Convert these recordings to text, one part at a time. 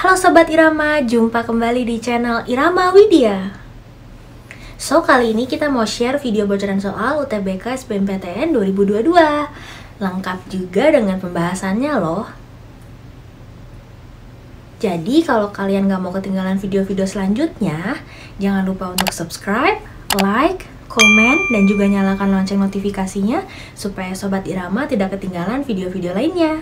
Halo Sobat Irama, jumpa kembali di channel Irama Widya. Kali ini kita mau share video bocoran soal UTBK SBMPTN 2022. Lengkap juga dengan pembahasannya loh. Jadi kalau kalian gak mau ketinggalan video-video selanjutnya, jangan lupa untuk subscribe, like, komen, dan juga nyalakan lonceng notifikasinya supaya Sobat Irama tidak ketinggalan video-video lainnya.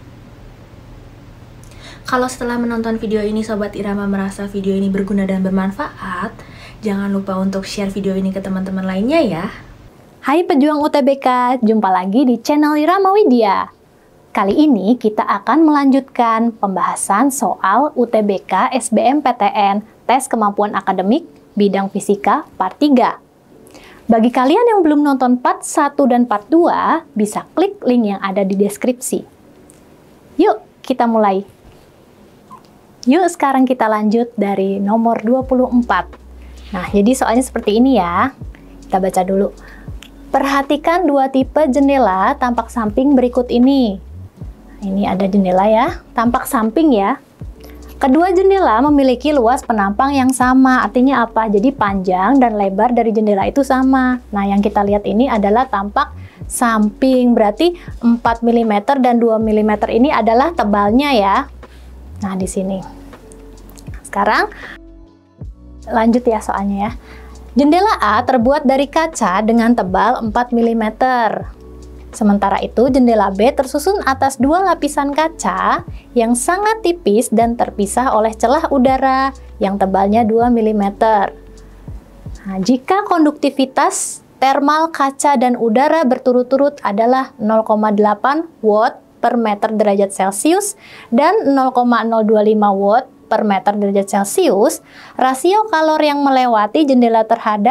Kalau setelah menonton video ini Sobat Irama merasa video ini berguna dan bermanfaat, jangan lupa untuk share video ini ke teman-teman lainnya ya. Hai pejuang UTBK, jumpa lagi di channel Irama Widya. Kali ini kita akan melanjutkan pembahasan soal UTBK SBMPTN Tes Kemampuan Akademik Bidang Fisika Part 3. Bagi kalian yang belum nonton Part 1 dan Part 2, bisa klik link yang ada di deskripsi. Yuk, kita mulai. Yuk sekarang kita lanjut dari nomor 24. Nah, jadi soalnya seperti ini ya. Kita baca dulu. Perhatikan dua tipe jendela tampak samping berikut ini. Ini ada jendela ya, tampak samping ya. Kedua jendela memiliki luas penampang yang sama. Artinya apa? Jadi panjang dan lebar dari jendela itu sama. Nah, yang kita lihat ini adalah tampak samping. Berarti 4 mm dan 2 mm ini adalah tebalnya ya. Nah, di sini. Sekarang lanjut ya soalnya ya. Jendela A terbuat dari kaca dengan tebal 4 mm. Sementara itu jendela B tersusun atas dua lapisan kaca yang sangat tipis dan terpisah oleh celah udara yang tebalnya 2 mm. Nah, jika konduktivitas termal kaca dan udara berturut-turut adalah 0,8 watt per meter derajat Celcius dan 0,025 watt per meter derajat Celcius, rasio kalor yang melewati jendela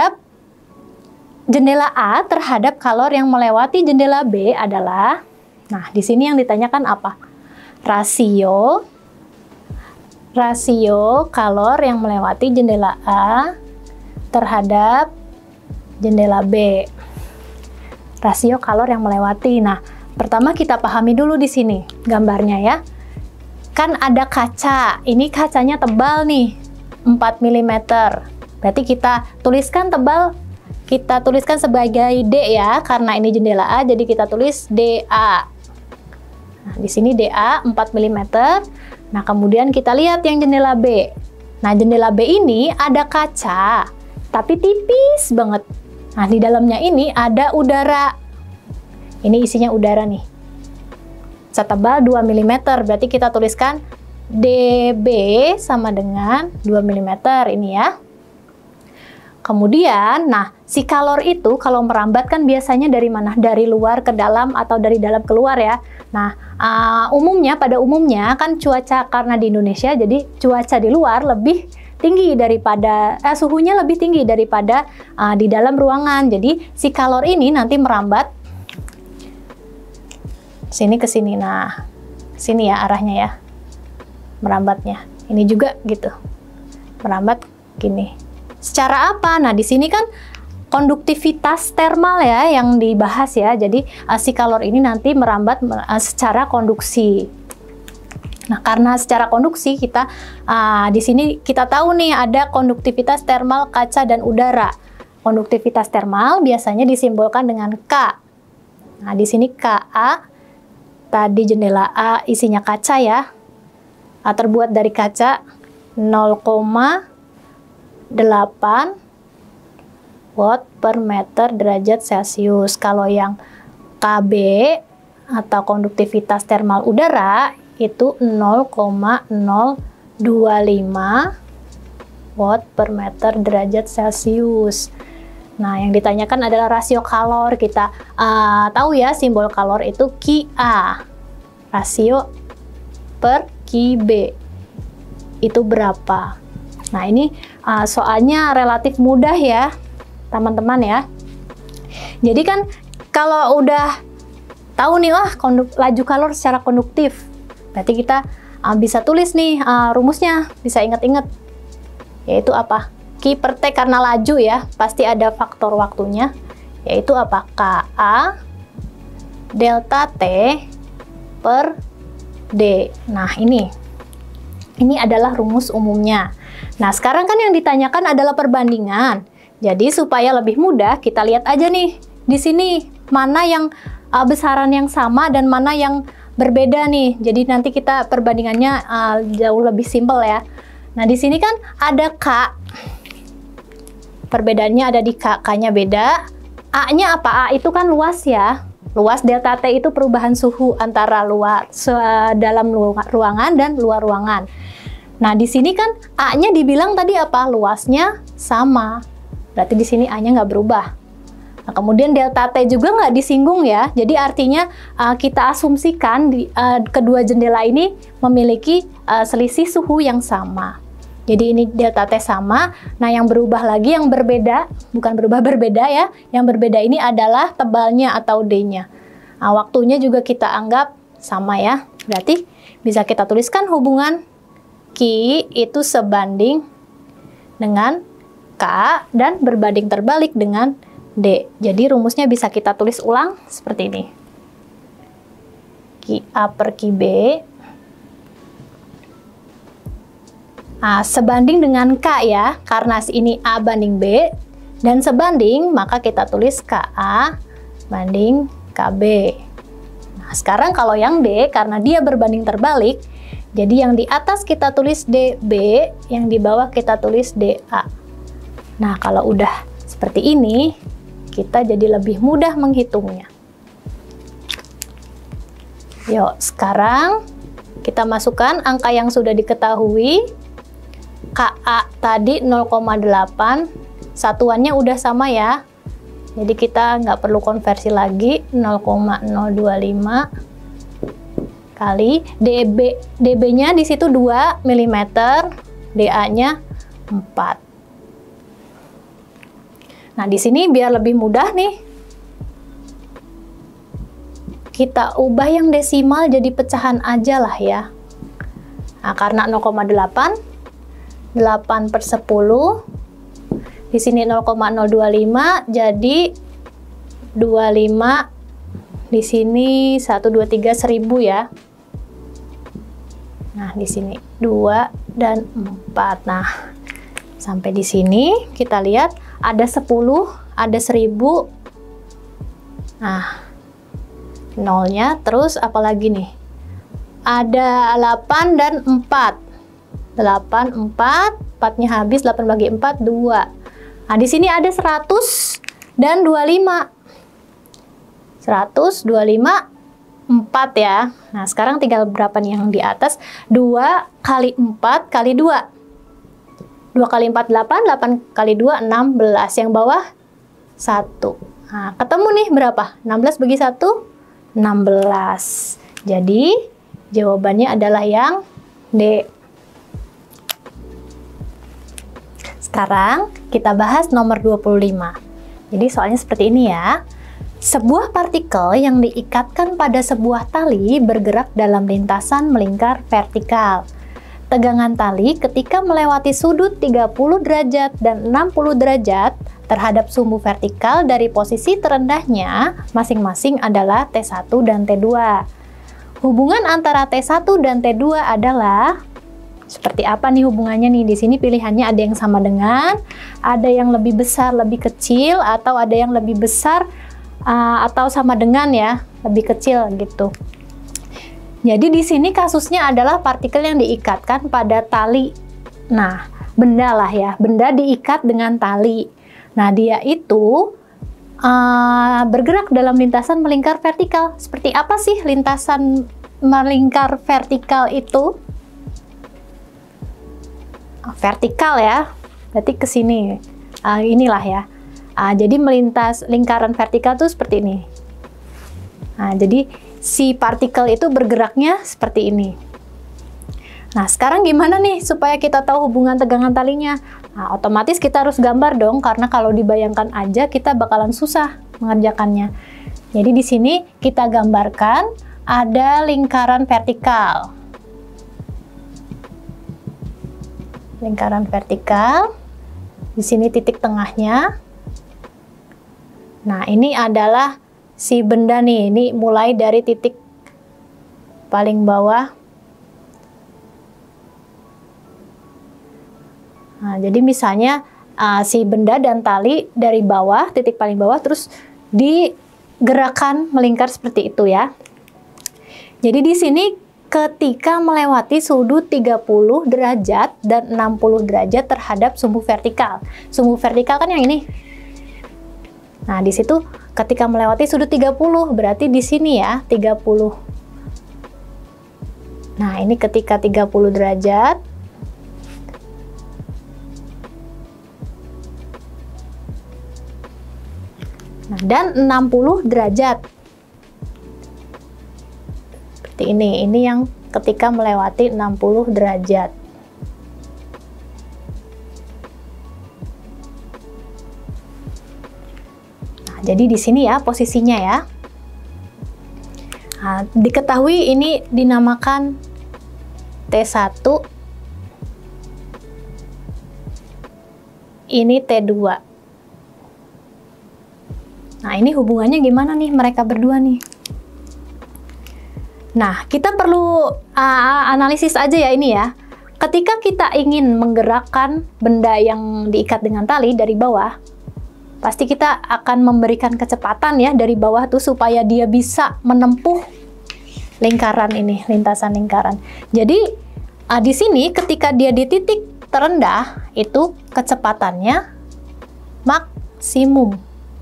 A terhadap kalor yang melewati jendela B adalah, nah di sini yang ditanyakan apa? Rasio kalor yang melewati jendela A terhadap jendela B. Rasio kalor yang melewati. Nah, pertama kita pahami dulu di sini gambarnya ya. Kan ada kaca, ini kacanya tebal nih, 4 mm. Berarti kita tuliskan tebal, kita tuliskan sebagai D ya, karena ini jendela A, jadi kita tulis DA. Nah, di sini DA 4 mm. Nah, kemudian kita lihat yang jendela B. Nah, jendela B ini ada kaca, tapi tipis banget. Nah, di dalamnya ini ada udara. Ini isinya udara nih. Setebal 2 mm, berarti kita tuliskan DB sama dengan 2 mm ini ya. Kemudian, nah si kalor itu kalau merambat kan biasanya dari mana? Dari luar ke dalam atau dari dalam keluar ya. Nah, pada umumnya kan cuaca, karena di Indonesia jadi cuaca di luar lebih tinggi daripada, suhunya lebih tinggi daripada di dalam ruangan. Jadi si kalor ini nanti merambat sini ke sini. Nah, sini ya arahnya ya, merambatnya. Ini juga gitu, merambat gini. Secara apa? Nah, di sini kan konduktivitas termal ya yang dibahas ya. Jadi si kalor ini nanti merambat secara konduksi. Nah, karena secara konduksi kita di sini kita tahu nih ada konduktivitas termal kaca dan udara. Konduktivitas termal biasanya disimbolkan dengan K. Nah, di sini Ka. Tadi jendela A isinya kaca ya, terbuat dari kaca 0,8 watt per meter derajat Celcius. Kalau yang KB atau konduktivitas termal udara itu 0,025 watt per meter derajat Celcius. Nah, yang ditanyakan adalah rasio kalor. Kita tahu ya simbol kalor itu Ka. Rasio per Kb itu berapa? Nah, ini soalnya relatif mudah ya, teman-teman ya. Jadi kan kalau udah tahu nih, laju kalor secara konduktif, berarti kita bisa tulis nih rumusnya, bisa ingat-ingat. Yaitu apa? Q per T, karena laju ya, pasti ada faktor waktunya, yaitu apa? Ka delta T per D. Nah, ini Ini adalah rumus umumnya. Nah, sekarang kan yang ditanyakan adalah perbandingan. Jadi supaya lebih mudah, kita lihat aja nih di sini mana yang besaran yang sama dan mana yang berbeda nih. Jadi nanti kita perbandingannya jauh lebih simpel ya. Nah, di sini kan ada K. Perbedaannya ada di K, K-nya beda. A-nya apa? A itu kan luas ya. Luas delta T itu perubahan suhu antara dalam ruangan dan luar ruangan. Nah, di sini kan A-nya dibilang tadi apa? Luasnya sama. Berarti di sini A-nya nggak berubah. Nah, kemudian delta T juga nggak disinggung ya. Jadi artinya kita asumsikan kedua jendela ini memiliki selisih suhu yang sama. Jadi ini delta T sama. Nah, yang berubah lagi, yang berbeda, bukan berubah berbeda ya. Yang berbeda ini adalah tebalnya atau D-nya. Nah, waktunya juga kita anggap sama ya. Berarti bisa kita tuliskan hubungan Q itu sebanding dengan K dan berbanding terbalik dengan D. Jadi rumusnya bisa kita tulis ulang seperti ini. QA per QB sebanding dengan K ya, karena ini A banding B, dan sebanding maka kita tulis KA banding KB. Nah, sekarang kalau yang D, karena dia berbanding terbalik, jadi yang di atas kita tulis DB, yang di bawah kita tulis DA. Nah, kalau udah seperti ini, kita jadi lebih mudah menghitungnya. Yuk, sekarang kita masukkan angka yang sudah diketahui. KA tadi 0,8, satuannya udah sama ya. Jadi kita nggak perlu konversi lagi, 0,025 kali DB-nya di situ 2 mm, DA-nya 4. Nah, di sini biar lebih mudah nih, kita ubah yang desimal jadi pecahan aja lah ya. Nah, karena 0,8, 8 per 10, di sini 0,025, jadi 25, di sini 1, 2, 3, 1000 ya. Nah, di sini 2 dan 4. Nah, sampai di sini kita lihat ada 10, ada 1000. Nah, nolnya, terus apalagi nih? Ada 8 dan 4. 8, 4, 4-nya habis, 8 bagi 4, 2. Nah, di sini ada 100 dan 25. 100, 25, 4 ya. Nah, sekarang tinggal berapa nih yang di atas? 2 kali 4 kali 2. 2 kali 4, 8, 8 kali 2, 16. Yang bawah, 1. Nah, ketemu nih berapa? 16 bagi 1, 16. Jadi, jawabannya adalah yang D. Sekarang kita bahas nomor 25. Jadi soalnya seperti ini ya. Sebuah partikel yang diikatkan pada sebuah tali bergerak dalam lintasan melingkar vertikal. Tegangan tali ketika melewati sudut 30 derajat dan 60 derajat terhadap sumbu vertikal dari posisi terendahnya masing-masing adalah T1 dan T2. Hubungan antara T1 dan T2 adalah seperti apa nih hubungannya nih? Di sini pilihannya ada yang sama dengan, ada yang lebih besar, lebih kecil, atau ada yang lebih besar atau sama dengan ya, lebih kecil gitu. Jadi di sini kasusnya adalah partikel yang diikatkan pada tali. Nah, benda lah ya, benda diikat dengan tali. Nah, dia itu bergerak dalam lintasan melingkar vertikal. Seperti apa sih lintasan melingkar vertikal itu? Vertikal ya, berarti ke sini. Inilah ya. Jadi melintas lingkaran vertikal tuh seperti ini. Nah, jadi si partikel itu bergeraknya seperti ini. Nah, sekarang gimana nih supaya kita tahu hubungan tegangan talinya? Nah, otomatis kita harus gambar dong, karena kalau dibayangkan aja kita bakalan susah mengerjakannya. Jadi di sini kita gambarkan ada lingkaran vertikal. Lingkaran vertikal, di sini titik tengahnya. Nah, ini adalah si benda nih, ini mulai dari titik paling bawah Nah, jadi misalnya si benda dan tali dari bawah, titik paling bawah, terus digerakkan melingkar seperti itu ya. Jadi di sini ketika melewati sudut 30 derajat dan 60 derajat terhadap sumbu vertikal. Sumbu vertikal kan yang ini. Nah, di situ ketika melewati sudut 30, berarti di sini ya, 30. Nah, ini ketika 30 derajat. Nah, dan 60 derajat. Seperti ini yang ketika melewati 60 derajat. Nah, jadi di sini ya posisinya ya. Nah, diketahui ini dinamakan T1, ini T2. Nah, ini hubungannya gimana nih mereka berdua nih? Nah, kita perlu analisis aja ya ini ya. Ketika kita ingin menggerakkan benda yang diikat dengan tali dari bawah, pasti kita akan memberikan kecepatan ya dari bawah tuh supaya dia bisa menempuh lingkaran ini, lintasan lingkaran. Jadi di sini ketika dia di titik terendah itu kecepatannya maksimum.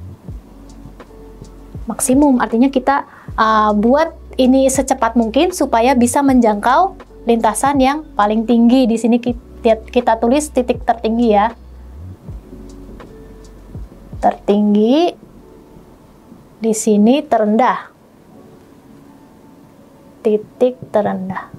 Maksimum artinya kita buat ini secepat mungkin supaya bisa menjangkau lintasan yang paling tinggi. Di sini kita tulis titik tertinggi ya. Tertinggi, di sini terendah. Titik terendah.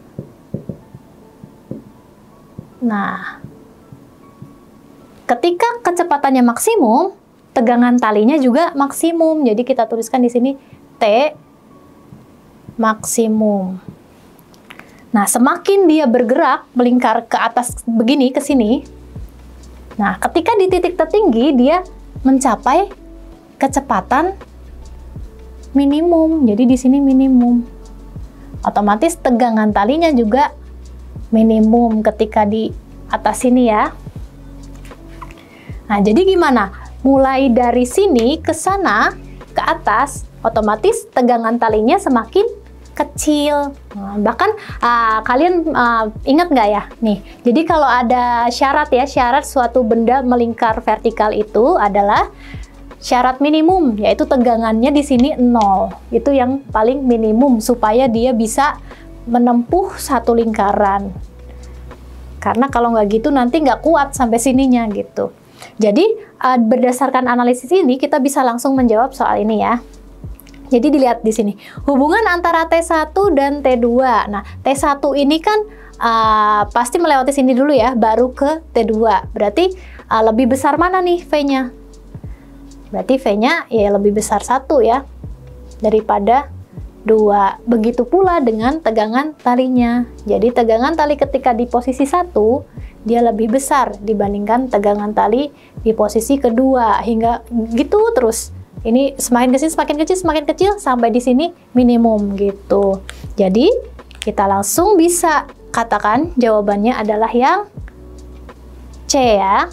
Nah, ketika kecepatannya maksimum, tegangan talinya juga maksimum. Jadi kita tuliskan di sini T maksimum. Nah, semakin dia bergerak melingkar ke atas begini ke sini. Nah, ketika di titik tertinggi dia mencapai kecepatan minimum. Jadi di sini minimum. Otomatis tegangan talinya juga minimum ketika di atas sini ya. Nah, jadi gimana? Mulai dari sini ke sana, ke atas, otomatis tegangan talinya semakin kecil. Nah, bahkan kalian ingat nggak ya? Nih, jadi kalau ada syarat ya, syarat suatu benda melingkar vertikal itu adalah syarat minimum, yaitu tegangannya di sini 0. Itu yang paling minimum supaya dia bisa menempuh satu lingkaran. Karena kalau nggak gitu nanti nggak kuat sampai sininya gitu. Jadi berdasarkan analisis ini kita bisa langsung menjawab soal ini ya. Jadi dilihat di sini hubungan antara T1 dan T2. Nah, T1 ini kan pasti melewati sini dulu ya, baru ke T2. Berarti lebih besar mana nih V-nya? Berarti V-nya ya lebih besar 1 ya daripada 2. Begitu pula dengan tegangan talinya. Jadi tegangan tali ketika di posisi 1 dia lebih besar dibandingkan tegangan tali di posisi kedua, hingga gitu terus. Ini semakin kecil, semakin kecil sampai di sini minimum gitu. Jadi kita langsung bisa katakan jawabannya adalah yang C ya.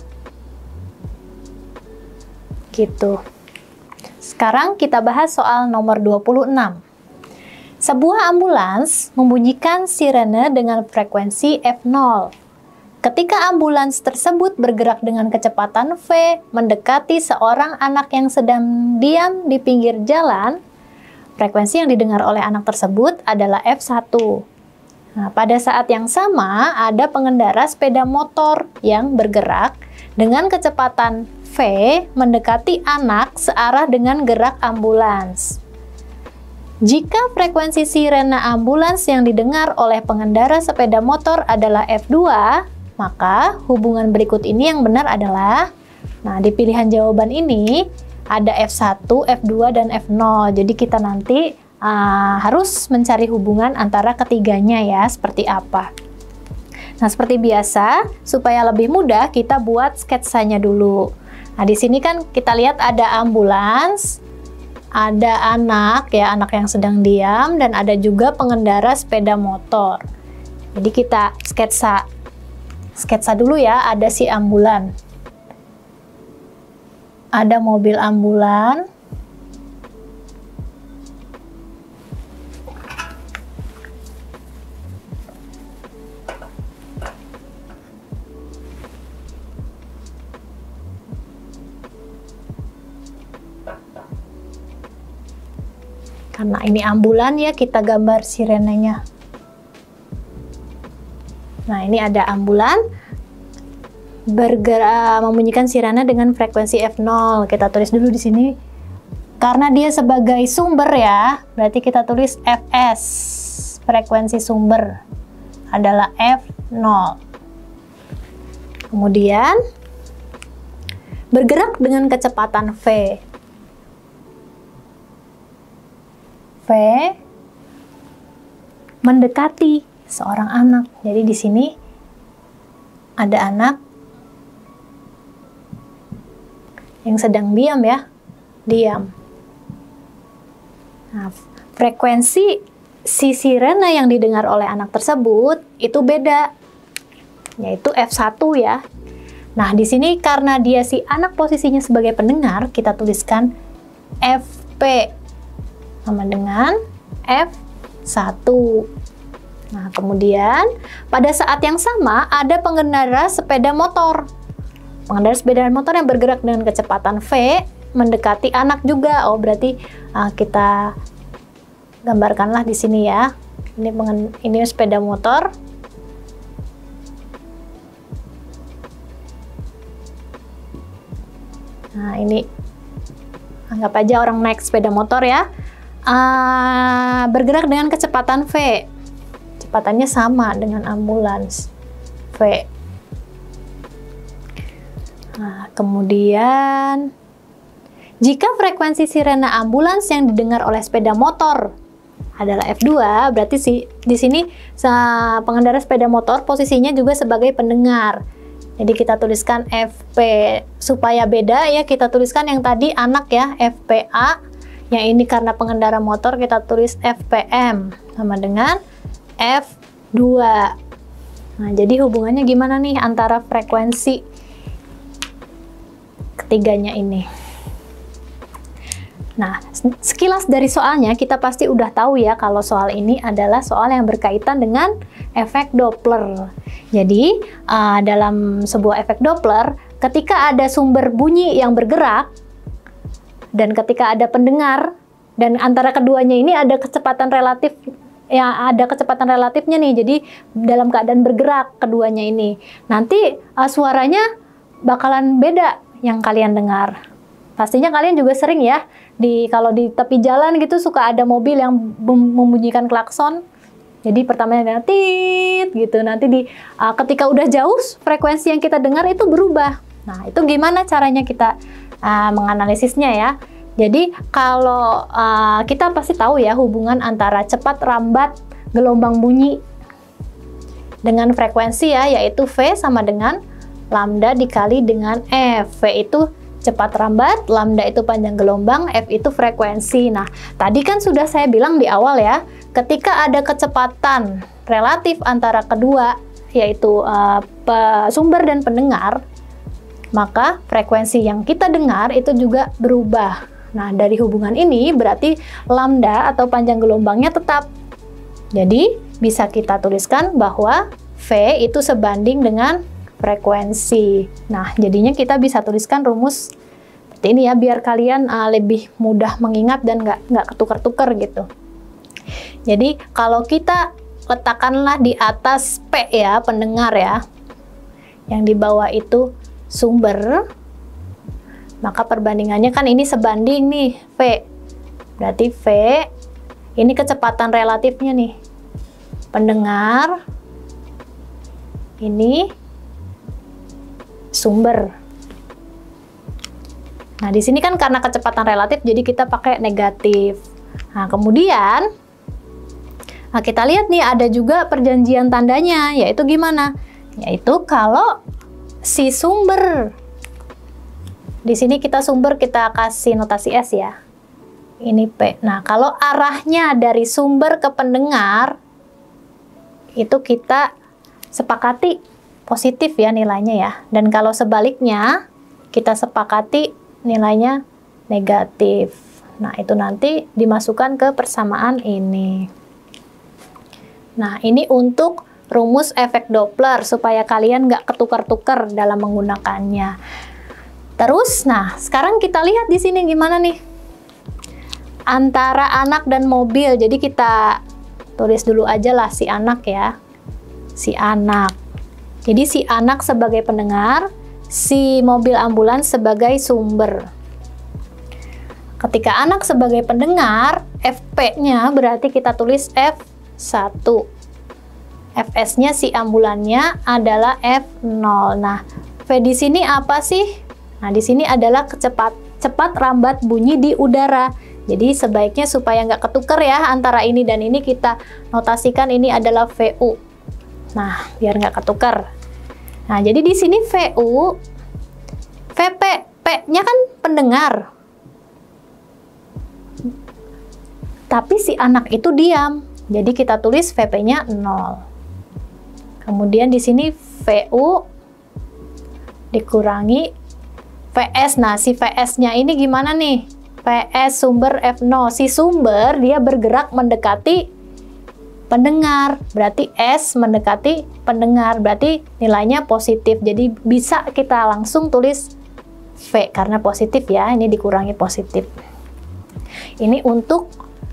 Gitu. Sekarang kita bahas soal nomor 26. Sebuah ambulans membunyikan sirene dengan frekuensi F0. Ketika ambulans tersebut bergerak dengan kecepatan V mendekati seorang anak yang sedang diam di pinggir jalan, frekuensi yang didengar oleh anak tersebut adalah F1. Nah, pada saat yang sama, ada pengendara sepeda motor yang bergerak dengan kecepatan V mendekati anak searah dengan gerak ambulans. Jika frekuensi sirena ambulans yang didengar oleh pengendara sepeda motor adalah F2, maka hubungan berikut ini yang benar adalah, nah di pilihan jawaban ini ada F1, F2, dan F0. Jadi kita nanti harus mencari hubungan antara ketiganya ya, seperti apa. Nah, seperti biasa, supaya lebih mudah kita buat sketsanya dulu. Nah, di sini kan kita lihat ada ambulans, ada anak ya, anak yang sedang diam, dan ada juga pengendara sepeda motor. Jadi kita sketsa sketsa dulu ya, ada si ambulan. Ada mobil ambulan. Karena ini ambulan ya, kita gambar sirenenya. Nah, ini ada ambulan bergerak membunyikan sirene dengan frekuensi F0. Kita tulis dulu di sini. Karena dia sebagai sumber ya, berarti kita tulis Fs. Frekuensi sumber adalah F0. Kemudian bergerak dengan kecepatan V. V mendekati seorang anak. Jadi di sini ada anak yang sedang diam ya, diam. Nah, frekuensi si sirene yang didengar oleh anak tersebut itu beda, yaitu F1 ya. Nah, di sini karena dia si anak posisinya sebagai pendengar, kita tuliskan Fp sama dengan F1. Nah, kemudian pada saat yang sama ada pengendara sepeda motor. Pengendara sepeda motor yang bergerak dengan kecepatan V mendekati anak juga. Oh, berarti kita gambarkanlah di sini ya. Ini sepeda motor. Nah, ini anggap aja orang naik sepeda motor ya. Bergerak dengan kecepatan V. Kecepatannya sama dengan ambulans, V. Nah, kemudian jika frekuensi sirene ambulans yang didengar oleh sepeda motor adalah F2, berarti di sini pengendara sepeda motor posisinya juga sebagai pendengar. Jadi kita tuliskan FP supaya beda ya, kita tuliskan yang tadi anak ya, FPA. Yang ini karena pengendara motor kita tulis FPM sama dengan F2. Nah, jadi hubungannya gimana nih antara frekuensi ketiganya ini? Nah, sekilas dari soalnya kita pasti udah tahu ya kalau soal ini adalah soal yang berkaitan dengan efek Doppler. Jadi, dalam sebuah efek Doppler, ketika ada sumber bunyi yang bergerak, dan ketika ada pendengar, dan antara keduanya ini ada kecepatan relatif, ya ada kecepatan relatifnya nih, jadi dalam keadaan bergerak keduanya ini. Nanti suaranya bakalan beda yang kalian dengar. Pastinya kalian juga sering ya, kalau di tepi jalan gitu suka ada mobil yang membunyikan klakson. Jadi pertamanya tit gitu, nanti ketika udah jauh frekuensi yang kita dengar itu berubah. Nah, itu gimana caranya kita menganalisisnya ya. Jadi kalau kita pasti tahu ya hubungan antara cepat rambat gelombang bunyi dengan frekuensi ya, yaitu V sama dengan lambda dikali dengan F. V itu cepat rambat, lambda itu panjang gelombang, F itu frekuensi. Nah, tadi kan sudah saya bilang di awal ya, ketika ada kecepatan relatif antara kedua, yaitu sumber dan pendengar, maka frekuensi yang kita dengar itu juga berubah. Nah, dari hubungan ini berarti lambda atau panjang gelombangnya tetap. Jadi, bisa kita tuliskan bahwa V itu sebanding dengan frekuensi. Nah, jadinya kita bisa tuliskan rumus seperti ini ya, biar kalian lebih mudah mengingat dan nggak ketukar-tukar gitu. Jadi, kalau kita letakkanlah di atas P ya, pendengar ya, yang di bawah itu sumber, maka perbandingannya kan ini sebanding nih, V. Berarti V, ini kecepatan relatifnya nih. Pendengar, ini sumber. Nah, di sini kan karena kecepatan relatif, jadi kita pakai negatif. Nah, kemudian, kita lihat nih ada juga perjanjian tandanya, yaitu gimana? Yaitu kalau si sumber, di sini kita kasih notasi S ya. Ini P. Nah, kalau arahnya dari sumber ke pendengar, itu kita sepakati positif ya nilainya ya. Dan kalau sebaliknya kita sepakati nilainya negatif. Nah, itu nanti dimasukkan ke persamaan ini. Nah, ini untuk rumus efek Doppler supaya kalian nggak ketukar-tukar dalam menggunakannya. Terus, nah sekarang kita lihat di sini gimana nih antara anak dan mobil. Jadi kita tulis dulu aja lah si anak ya, si anak. Jadi si anak sebagai pendengar, si mobil ambulans sebagai sumber. Ketika anak sebagai pendengar, FP-nya berarti kita tulis F1. Fs-nya si ambulannya adalah F0. Nah, V di sini apa sih? Nah, di sini adalah cepat rambat bunyi di udara. Jadi sebaiknya supaya nggak ketukar ya antara ini dan ini, kita notasikan ini adalah VU. Nah, biar nggak ketukar. Nah, jadi di sini VU, VP, P-nya kan pendengar. Tapi si anak itu diam. Jadi kita tulis VP-nya 0. Kemudian di sini VU dikurangi VS. Nah, si VS-nya ini gimana nih? VS sumber F0. Si sumber dia bergerak mendekati pendengar. Berarti S mendekati pendengar. Berarti nilainya positif. Jadi bisa kita langsung tulis V karena positif ya. Ini dikurangi positif. Ini untuk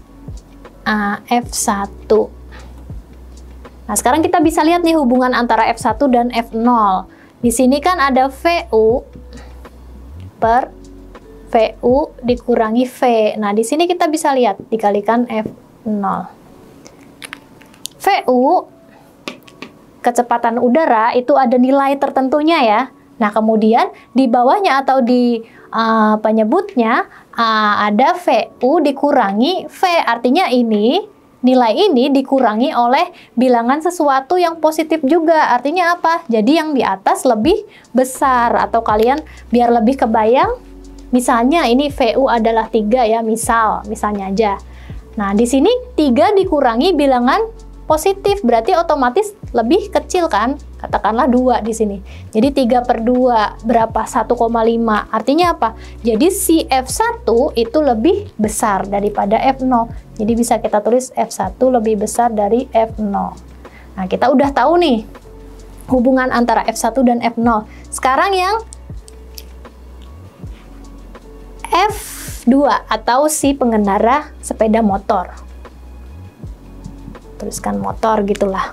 F1. Nah, sekarang kita bisa lihat nih hubungan antara F1 dan F0. Di sini kan ada VU per VU dikurangi V. Nah, di sini kita bisa lihat dikalikan F0. VU, kecepatan udara, itu ada nilai tertentunya ya. Nah, kemudian di bawahnya atau di penyebutnya ada VU dikurangi V. Artinya ini nilai ini dikurangi oleh bilangan sesuatu yang positif juga. Artinya apa? Jadi yang di atas lebih besar. Atau kalian biar lebih kebayang, misalnya ini VU adalah 3 ya, misalnya aja. Nah, di sini 3 dikurangi bilangan positif, berarti otomatis lebih kecil kan? Katakanlah 2 di sini. Jadi 3 per 2 berapa? 1,5. Artinya apa? Jadi si F1 itu lebih besar daripada F0. Jadi bisa kita tulis F1 lebih besar dari F0. Nah, kita udah tahu nih hubungan antara F1 dan F0. Sekarang yang F2 atau si pengendara sepeda motor. Tuliskan motor gitulah.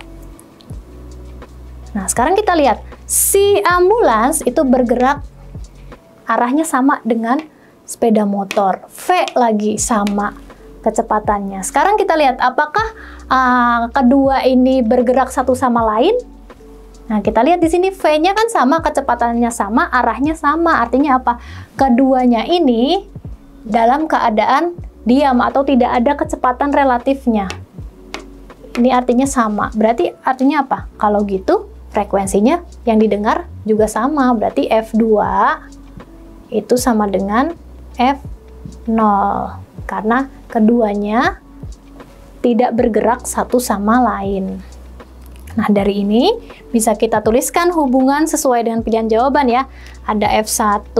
Nah, sekarang kita lihat si ambulans itu bergerak arahnya sama dengan sepeda motor. V lagi sama kecepatannya. Sekarang kita lihat apakah kedua ini bergerak satu sama lain. Nah, kita lihat di sini V-nya kan sama, kecepatannya sama, arahnya sama. Artinya apa? Keduanya ini dalam keadaan diam atau tidak ada kecepatan relatifnya. Ini artinya sama. Berarti artinya apa? Kalau gitu, frekuensinya yang didengar juga sama. Berarti F2 itu sama dengan F0. Karena keduanya tidak bergerak satu sama lain. Nah, dari ini bisa kita tuliskan hubungan sesuai dengan pilihan jawaban ya. Ada F1,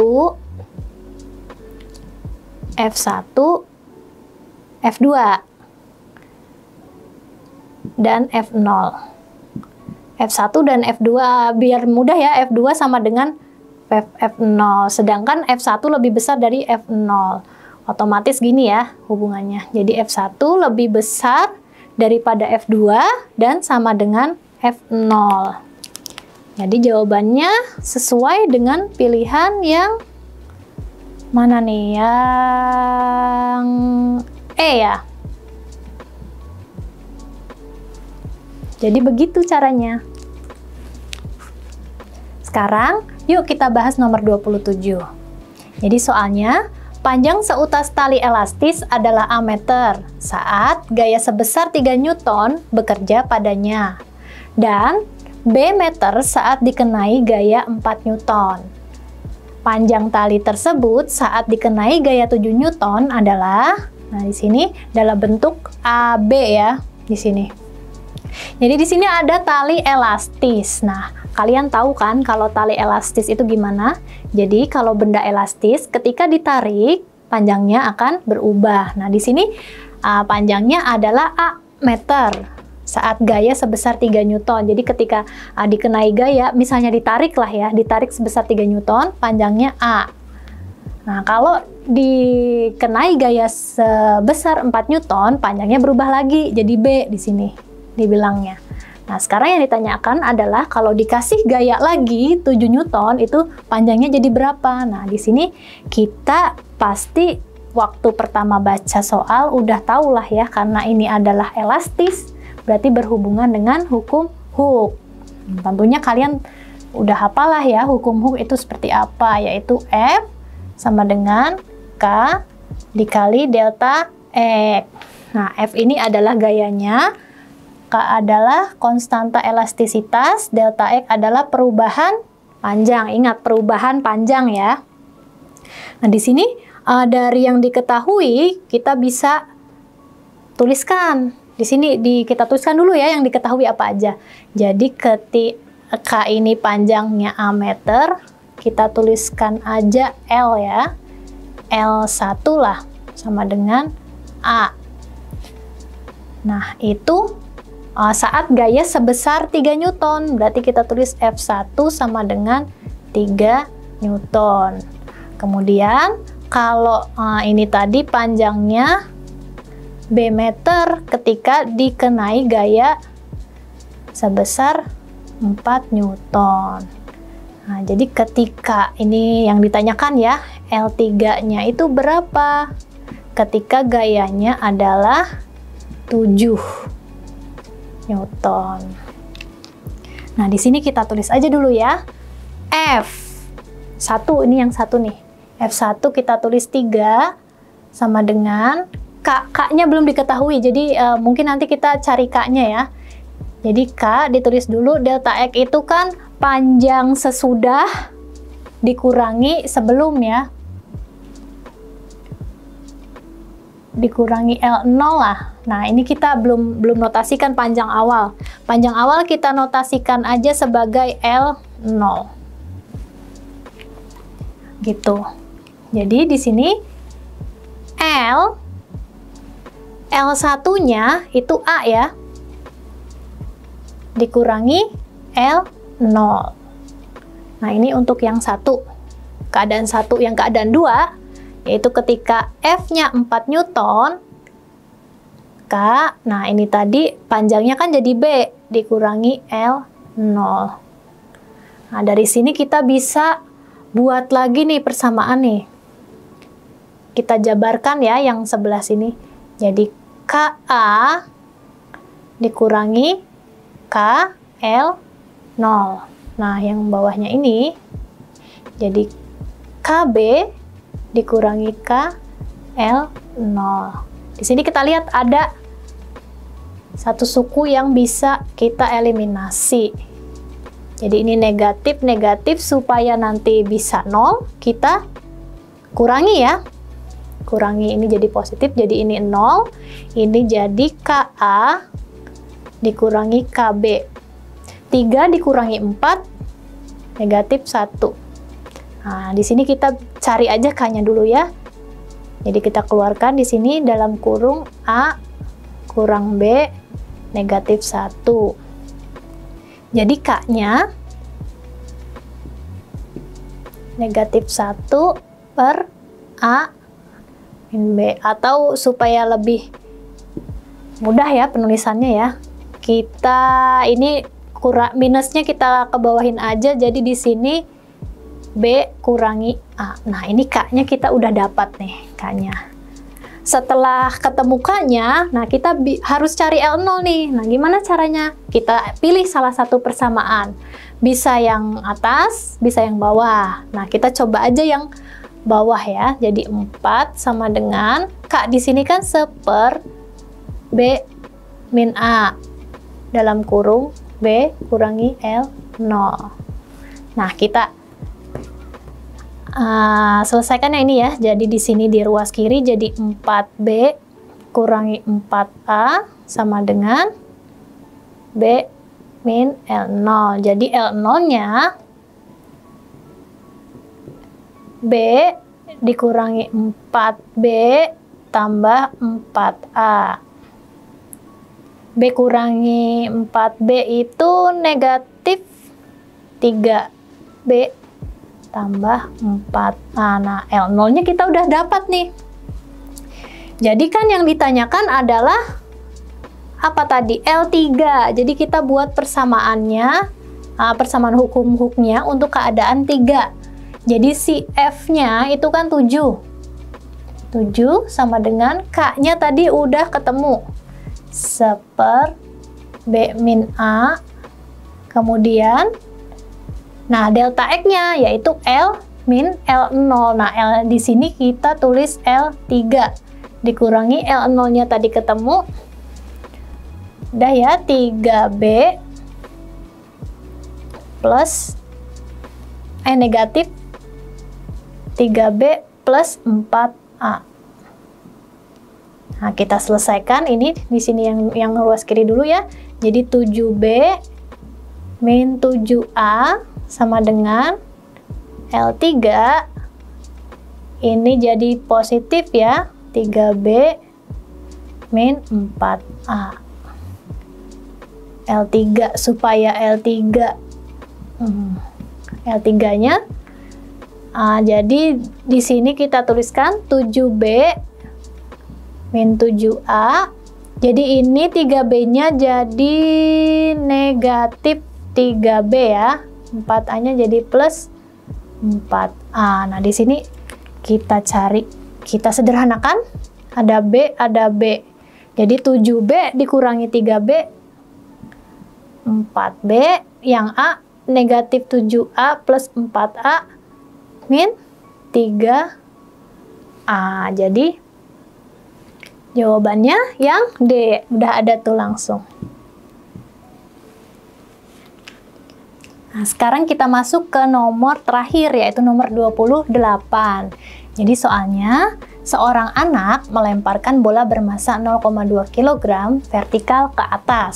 F1, F2, dan F0. F1 dan F2, biar mudah ya, F2 sama dengan F0, sedangkan F1 lebih besar dari F0. Otomatis gini ya hubungannya. Jadi F1 lebih besar daripada F2 dan sama dengan F0. Jadi jawabannya sesuai dengan pilihan yang mana nih? Yang E ya. Jadi begitu caranya. Sekarang yuk kita bahas nomor 27. Jadi soalnya, panjang seutas tali elastis adalah A meter saat gaya sebesar 3 Newton bekerja padanya. Dan B meter saat dikenai gaya 4 Newton. Panjang tali tersebut saat dikenai gaya 7 Newton adalah, nah di sini dalam bentuk AB ya, di sini. Jadi di sini ada tali elastis. Nah, kalian tahu kan kalau tali elastis itu gimana? Jadi kalau benda elastis ketika ditarik panjangnya akan berubah. Nah, di sini panjangnya adalah A meter saat gaya sebesar 3 Newton. Jadi ketika dikenai gaya, misalnya ditarik lah ya, ditarik sebesar 3 Newton, panjangnya A. Nah, kalau dikenai gaya sebesar 4 Newton, panjangnya berubah lagi jadi B di sini dibilangnya. Nah, sekarang yang ditanyakan adalah kalau dikasih gaya lagi 7 Newton itu panjangnya jadi berapa? Nah, di sini kita pasti waktu pertama baca soal udah tahu lah ya, karena ini adalah elastis, berarti berhubungan dengan hukum Hooke. Tentunya kalian udah hafal lah ya hukum Hooke itu seperti apa, yaitu F sama dengan K dikali delta X. Nah, F ini adalah gayanya, K adalah konstanta elastisitas, delta X adalah perubahan panjang. Ingat, perubahan panjang ya. Nah, di sini dari yang diketahui kita bisa tuliskan. Di sini kita tuliskan dulu ya yang diketahui apa aja. Jadi ketika ini panjangnya A meter, kita tuliskan aja L ya. L1 lah sama dengan A. Nah, itu saat gaya sebesar 3 Newton, berarti kita tulis F1 sama dengan 3 Newton. Kemudian kalau ini tadi panjangnya B meter ketika dikenai gaya sebesar 4 Newton. Nah, jadi ketika ini yang ditanyakan ya, L3-nya itu berapa? Ketika gayanya adalah 7 Newton. Nah, di sini kita tulis aja dulu ya. F1 ini yang satu nih. F1 kita tulis 3 sama dengan K-nya belum diketahui. Jadi mungkin nanti kita cari K-nya ya. Jadi K ditulis dulu, delta X itu kan panjang sesudah dikurangi sebelum ya. Dikurangi L0 lah. Nah, ini kita belum notasikan panjang awal. Panjang awal kita notasikan aja sebagai L0. Gitu. Jadi di sini L1-nya itu A ya. Dikurangi L0. Nah, ini untuk yang satu. Keadaan satu, yang keadaan dua yaitu ketika F-nya 4 Newton, K, nah ini tadi panjangnya kan jadi B, dikurangi L0. Nah, dari sini kita bisa buat lagi nih persamaan nih. Kita jabarkan ya yang sebelah sini. Jadi KA dikurangi KL0. Nah, yang bawahnya ini jadi KB dikurangi KL0. Di sini kita lihat ada satu suku yang bisa kita eliminasi. Jadi ini negatif supaya nanti bisa 0, kita kurangi ya. Kurangi ini jadi positif, jadi ini 0. Ini jadi KA dikurangi KB. 3 dikurangi 4, negatif 1. Nah, di sini kita cari aja K-nya dulu ya. Jadi kita keluarkan di sini dalam kurung A kurang B negatif 1. Jadi K-nya negatif 1 per A min B. Atau supaya lebih mudah ya penulisannya ya, kita ini minusnya kita kebawahin aja. Jadi di sini B kurangi A. Nah, ini K-nya kita udah dapat nih, K-nya. Setelah ketemu K-nya, nah kita harus cari L0 nih. Nah, gimana caranya? Kita pilih salah satu persamaan. Bisa yang atas, bisa yang bawah. Nah, kita coba aja yang bawah ya. Jadi 4 sama dengan K di sini kan seper B min A. Dalam kurung B kurangi L0. Nah, kita selesaikan yang ini ya. Jadi di sini di ruas kiri jadi 4B kurangi 4A sama dengan B min L0. Jadi L0-nya B dikurangi 4B tambah 4A. B kurangi 4B itu negatif 3B tambah 4A. Nah, L0-nya kita udah dapat nih. Jadi kan yang ditanyakan adalah apa tadi? L3. Jadi kita buat persamaannya, persamaan hukum-hukumnya untuk keadaan 3. Jadi si F-nya itu kan 7. 7 sama dengan K-nya tadi udah ketemu. Seper B min A. Kemudian, nah delta X-nya yaitu L min L0. Nah, L di sini kita tulis L3. Dikurangi L0-nya tadi ketemu. Udah ya, 3B plus negatif 3B plus 4A. Nah, kita selesaikan ini di sini yang ruas kiri dulu ya. Jadi 7B min 7A sama dengan L3 ini jadi positif ya. 3B min 4A. L3 supaya L3-nya jadi di sini kita tuliskan 7B min 7A. Jadi ini 3B-nya jadi negatif 3B ya. 4A-nya jadi plus 4A. Nah, di sini kita cari, kita sederhanakan. Ada B, ada B. Jadi 7B dikurangi 3B, 4B. Yang A negatif 7A plus 4A min 3A. Jadi jawabannya yang D. Udah ada tuh langsung. Nah, sekarang kita masuk ke nomor terakhir, yaitu nomor 28. Jadi soalnya, seorang anak melemparkan bola bermasa 0,2 kg vertikal ke atas.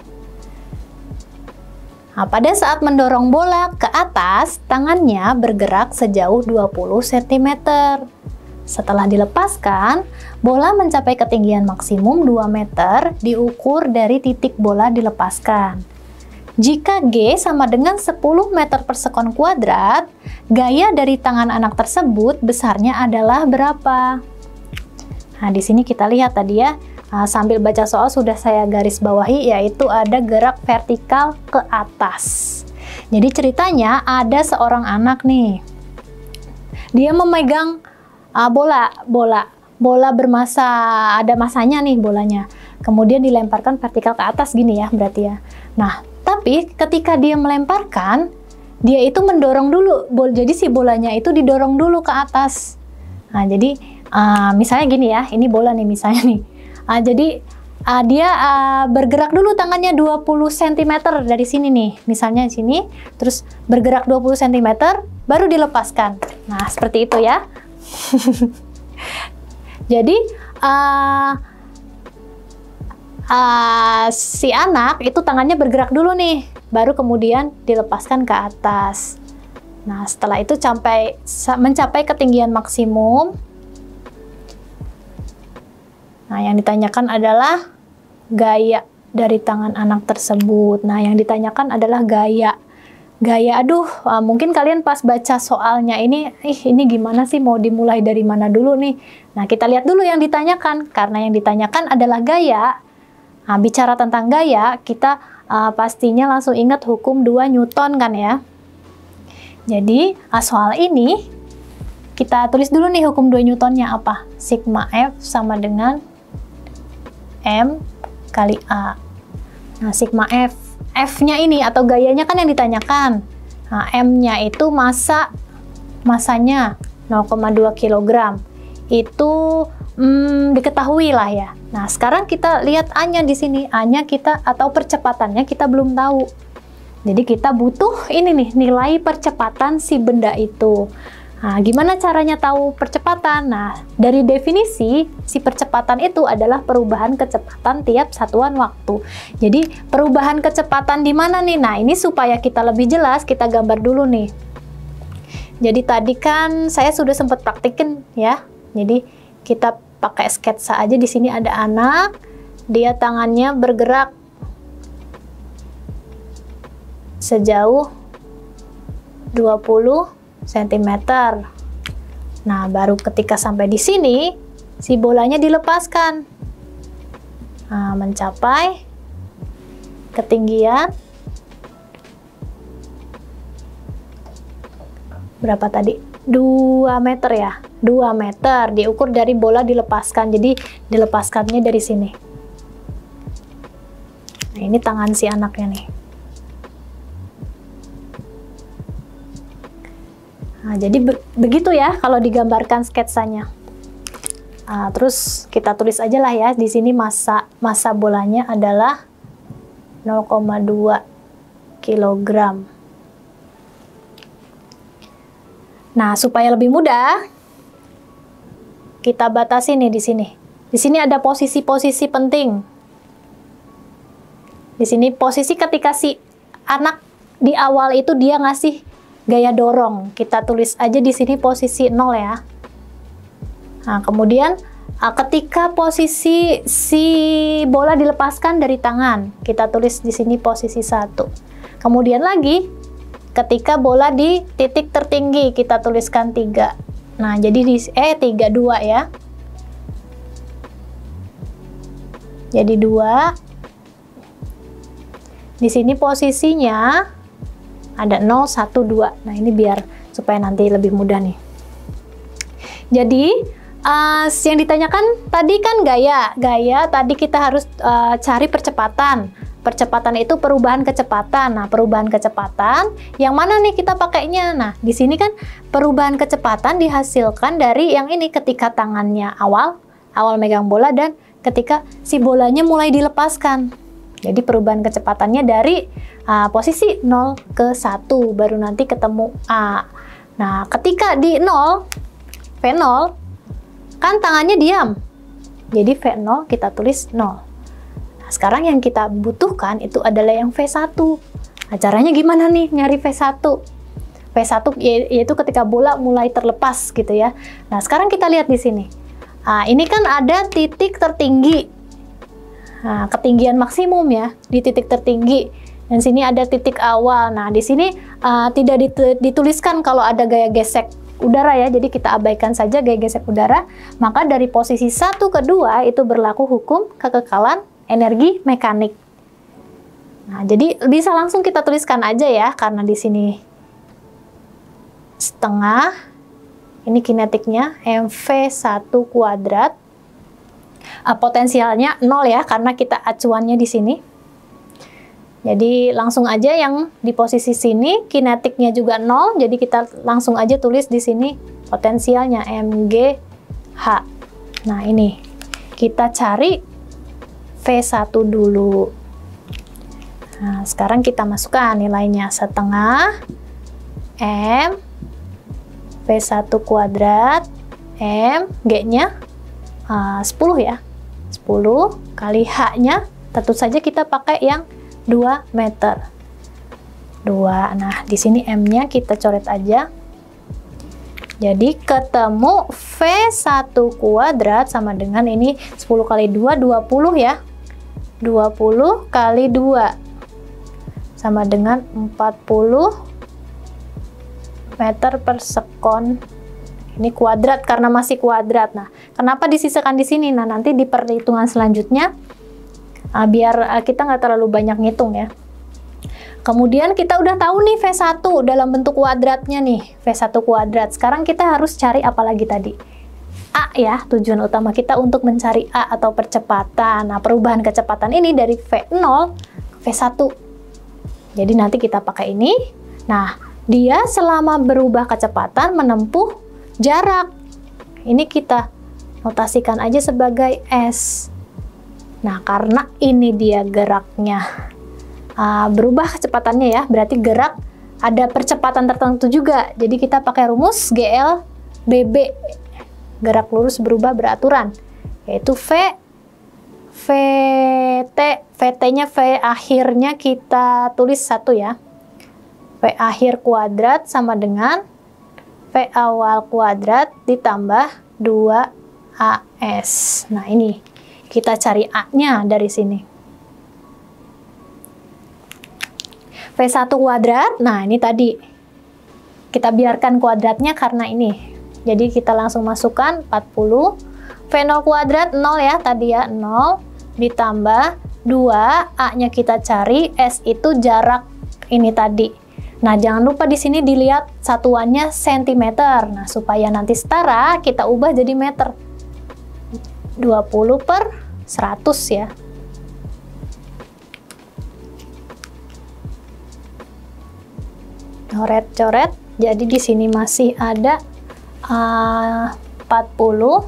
Nah, pada saat mendorong bola ke atas, tangannya bergerak sejauh 20 cm. Setelah dilepaskan, bola mencapai ketinggian maksimum 2 meter diukur dari titik bola dilepaskan. Jika G sama dengan 10 meter per sekon kuadrat, gaya dari tangan anak tersebut besarnya adalah berapa? Nah, di sini kita lihat tadi ya, sambil baca soal sudah saya garis bawahi, yaitu ada gerak vertikal ke atas. Jadi ceritanya ada seorang anak nih, dia memegang bola bermasa, ada masanya nih bolanya, kemudian dilemparkan vertikal ke atas gini ya berarti ya. Nah, tapi ketika dia melemparkan, dia itu mendorong dulu, jadi si bolanya itu didorong dulu ke atas. Nah, jadi misalnya gini ya, ini bola nih misalnya nih. Jadi dia bergerak dulu tangannya 20 cm dari sini nih, misalnya di sini, terus bergerak 20 cm, baru dilepaskan. Nah, seperti itu ya. Jadi si anak itu tangannya bergerak dulu nih, baru kemudian dilepaskan ke atas. Nah, setelah itu mencapai ketinggian maksimum. Nah, yang ditanyakan adalah gaya dari tangan anak tersebut. Nah, yang ditanyakan adalah gaya. Aduh, mungkin kalian pas baca soalnya ini gimana sih, mau dimulai dari mana dulu nih? Nah, kita lihat dulu yang ditanyakan. Karena yang ditanyakan adalah gaya. Nah, bicara tentang gaya, kita pastinya langsung ingat hukum 2 Newton kan ya. Jadi, soal ini kita tulis dulu nih hukum 2 Newtonnya apa? Sigma F sama dengan M kali A. Nah, sigma F. F-nya ini atau gayanya kan yang ditanyakan. Nah, M-nya itu masanya 0,2 kg. Itu diketahui lah ya. Nah, sekarang kita lihat A-nya di sini. A-nya kita atau percepatannya kita belum tahu. Jadi kita butuh ini nih, nilai percepatan si benda itu. Nah, gimana caranya tahu percepatan? Nah, dari definisi, si percepatan itu adalah perubahan kecepatan tiap satuan waktu. Jadi, perubahan kecepatan di mana nih? Nah, ini supaya kita lebih jelas, kita gambar dulu nih. Jadi, tadi kan saya sudah sempat praktikin ya. Jadi, kita pakai sketsa aja. Di sini ada anak, dia tangannya bergerak sejauh 20 cm. Nah, baru ketika sampai di sini, si bolanya dilepaskan. Nah, mencapai ketinggian berapa tadi? 2 meter ya. 2 meter diukur dari bola dilepaskan. Jadi, dilepaskannya dari sini. Nah, ini tangan si anaknya nih. Nah, jadi begitu ya kalau digambarkan sketsanya. Nah, terus kita tulis aja lah ya, di sini massa bolanya adalah 0,2 kg. Nah, supaya lebih mudah, kita batasi nih di sini. Di sini ada posisi-posisi penting. Di sini posisi ketika si anak di awal itu dia ngasih gaya dorong, kita tulis aja di sini posisi 0 ya. Nah, kemudian ketika posisi si bola dilepaskan dari tangan, kita tulis di sini posisi 1. Kemudian lagi ketika bola di titik tertinggi, kita tuliskan 3. Nah, jadi di 32 ya. Jadi 2. Di sini posisinya ada 0, 1, 2. Nah, ini biar supaya nanti lebih mudah nih. Jadi, yang ditanyakan tadi kan gaya. Gaya tadi kita harus cari percepatan. Percepatan itu perubahan kecepatan. Nah, perubahan kecepatan yang mana nih kita pakainya? Nah, di sini kan perubahan kecepatan dihasilkan dari yang ini ketika tangannya awal megang bola dan ketika si bolanya mulai dilepaskan. Jadi perubahan kecepatannya dari posisi 0 ke 1, baru nanti ketemu A. Nah, ketika di 0, V0, kan tangannya diam. Jadi V0 kita tulis 0. Nah, sekarang yang kita butuhkan itu adalah yang V1. Nah, caranya gimana nih nyari V1? V1 yaitu ketika bola mulai terlepas gitu ya. Nah, sekarang kita lihat di sini. Nah, ini kan ada titik tertinggi. Nah, ketinggian maksimum ya di titik tertinggi. Dan sini ada titik awal. Nah, di sini tidak dituliskan kalau ada gaya gesek udara ya. Jadi kita abaikan saja gaya gesek udara. Maka dari posisi 1 ke 2 itu berlaku hukum kekekalan energi mekanik. Nah, jadi bisa langsung kita tuliskan aja ya, karena di sini setengah. Ini kinetiknya mv1 kuadrat. Potensialnya 0 ya, karena kita acuannya di sini. Jadi langsung aja yang di posisi sini, kinetiknya juga 0, jadi kita langsung aja tulis di sini potensialnya mgh. Nah, ini kita cari V1 dulu. Nah, sekarang kita masukkan nilainya setengah M V1 kuadrat M, G-nya 10 ya. 10 kali H-nya, tentu saja kita pakai yang 2 meter. 2. Nah, di sini M-nya kita coret aja. Jadi ketemu V1 kuadrat sama dengan ini 10 kali 2, 20 ya. 20 kali 2 sama dengan 40 meter per sekon. Ini kuadrat karena masih kuadrat. Nah, kenapa disisakan di sini? Nah, nanti di perhitungan selanjutnya biar kita nggak terlalu banyak ngitung ya. Kemudian kita udah tahu nih V1 dalam bentuk kuadratnya nih, V1 kuadrat. Sekarang kita harus cari apa lagi tadi? A ya, tujuan utama kita untuk mencari A atau percepatan. Nah, perubahan kecepatan ini dari V0 ke V1. Jadi nanti kita pakai ini. Nah, dia selama berubah kecepatan menempuh jarak. Ini kita notasikan aja sebagai S. Nah, karena ini dia geraknya berubah kecepatannya ya, berarti gerak ada percepatan tertentu juga. Jadi kita pakai rumus GL BB, gerak lurus berubah beraturan, yaitu VT-nya V akhirnya kita tulis 1 ya. V akhir kuadrat sama dengan V awal kuadrat ditambah 2AS. Nah, ini kita cari A-nya dari sini. V1 kuadrat, nah ini tadi. Kita biarkan kuadratnya karena ini. Jadi kita langsung masukkan 40. V0 kuadrat 0 ya, tadi ya, 0. Ditambah 2, A-nya kita cari, S itu jarak ini tadi. Nah, jangan lupa di sini dilihat satuannya cm. Nah, supaya nanti setara, kita ubah jadi meter. 20/100 ya. Coret-coret. Jadi di sini masih ada 40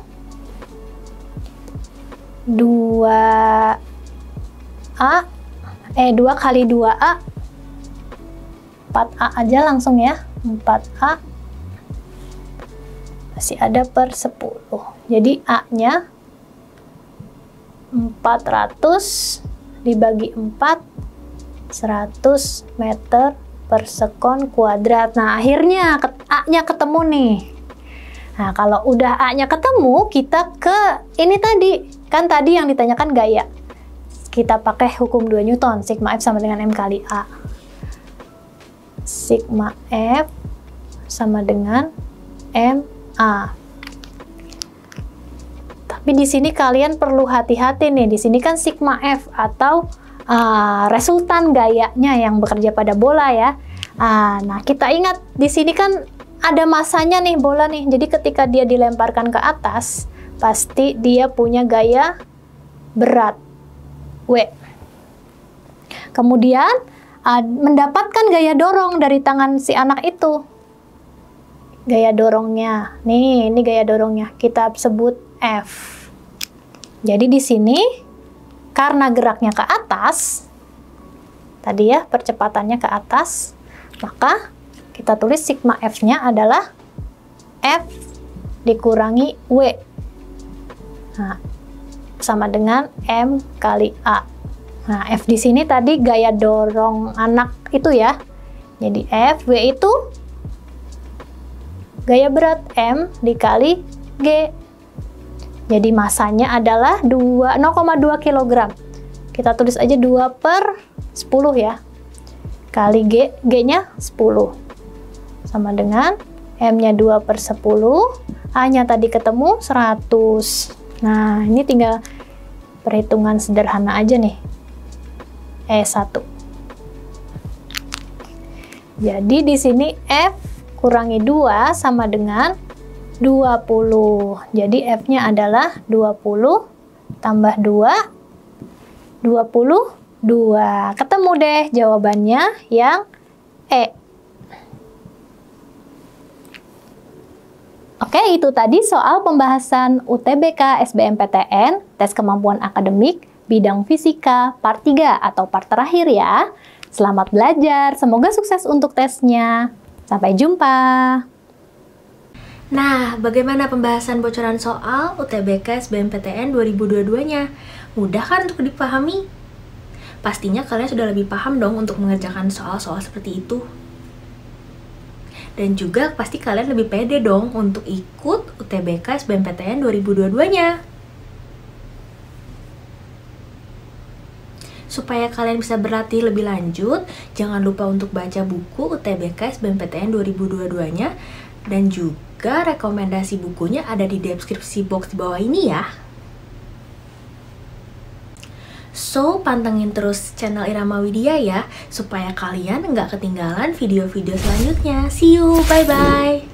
2 kali 2A 4A aja langsung ya, 4A masih ada per 10. Jadi A-nya 400 dibagi 4, 100 meter per sekon kuadrat. Nah, akhirnya A-nya ketemu nih. Nah, kalau udah A-nya ketemu, kita ke ini tadi. Kan tadi yang ditanyakan gaya. Kita pakai hukum 2 Newton, sigma F sama dengan M kali A. Sigma F sama dengan MA. Tapi di sini kalian perlu hati-hati nih. Di sini kan sigma F atau resultan gayanya yang bekerja pada bola ya. Nah, kita ingat di sini kan ada masanya nih bola nih. Jadi ketika dia dilemparkan ke atas, pasti dia punya gaya berat W. Kemudian mendapatkan gaya dorong dari tangan si anak itu. Gaya dorongnya. Nih, ini gaya dorongnya. Kita sebut F. Jadi di sini karena geraknya ke atas, tadi ya percepatannya ke atas, maka kita tulis sigma F-nya adalah F dikurangi W. Nah, sama dengan M kali A. Nah, F di sini tadi gaya dorong anak itu ya. Jadi F, W itu gaya berat M dikali G. Jadi masanya adalah 0,2 kg. Kita tulis aja 2/10 ya. Kali G, G-nya 10. Sama dengan M-nya 2/10. A-nya tadi ketemu 100. Nah, ini tinggal perhitungan sederhana aja nih. 1. Jadi di sini F kurangi 2 sama dengan 20. Jadi F-nya adalah 20 tambah 2, 22. Ketemu deh jawabannya yang E. Oke, itu tadi soal pembahasan UTBK SBMPTN, tes kemampuan akademik, bidang fisika, part 3 atau part terakhir ya. Selamat belajar, semoga sukses untuk tesnya. Sampai jumpa. Nah, bagaimana pembahasan bocoran soal UTBK SBMPTN 2022-nya? Mudah kan untuk dipahami? Pastinya kalian sudah lebih paham dong untuk mengerjakan soal-soal seperti itu. Dan juga pasti kalian lebih pede dong untuk ikut UTBK SBMPTN 2022-nya. Supaya kalian bisa berlatih lebih lanjut, jangan lupa untuk baca buku UTBK SBMPTN 2022-nya, dan juga rekomendasi bukunya ada di deskripsi box di bawah ini ya. So, pantengin terus channel Irama Widya ya, supaya kalian nggak ketinggalan video-video selanjutnya. See you, bye-bye!